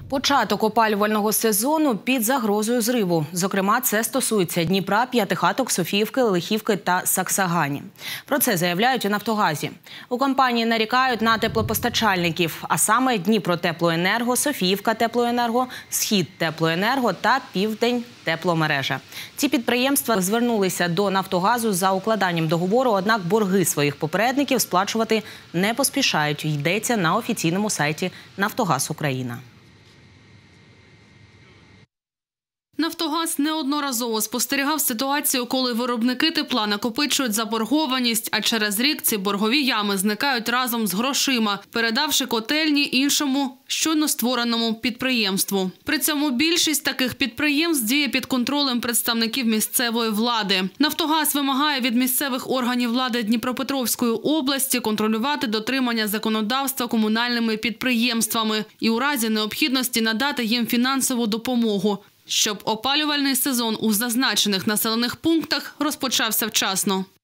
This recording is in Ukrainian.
Початок опалювального сезону під загрозою зриву. Зокрема, це стосується Дніпра, П'ятихаток, Софіївки, Лихівки та Саксагані. Про це заявляють у «Нафтогазі». У компанії нарікають на теплопостачальників, а саме Дніпротеплоенерго, Софіївка Теплоенерго, Схід Теплоенерго та Південь Тепломережа. Ці підприємства звернулися до «Нафтогазу» за укладанням договору, однак борги своїх попередників сплачувати не поспішають, йдеться на офіційному сайті «Нафтогаз Україна». «Нафтогаз» неодноразово спостерігав ситуацію, коли виробники тепла накопичують заборгованість, а через рік ці боргові ями зникають разом з грошима, передавши котельні іншому, щойно створеному підприємству. При цьому більшість таких підприємств діє під контролем представників місцевої влади. «Нафтогаз» вимагає від місцевих органів влади Дніпропетровської області контролювати дотримання законодавства комунальними підприємствами і у разі необхідності надати їм фінансову допомогу, щоб опалювальний сезон у зазначених населених пунктах розпочався вчасно.